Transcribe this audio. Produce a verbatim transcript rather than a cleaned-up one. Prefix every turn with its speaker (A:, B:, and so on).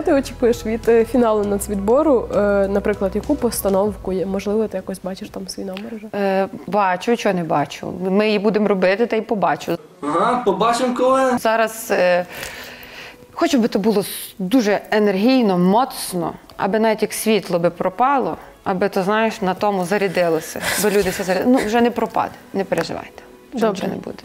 A: Чого ти очікуєш від е, фіналу нацвідбору? Е, наприклад, яку постановку є? Можливо, ти якось бачиш там свій номер вже?
B: Е, бачу, чого не бачу. Ми її будемо робити, та й побачу.
C: Ага, побачимо коли.
B: Зараз е, хочу, би то було дуже енергійно, моцно, аби навіть як світло би пропало, аби, то знаєш, на тому зарядилося. Бо люди все зарядили. Ну, вже не пропаде, не переживайте. Вже
A: Добре.
B: нічого не буде.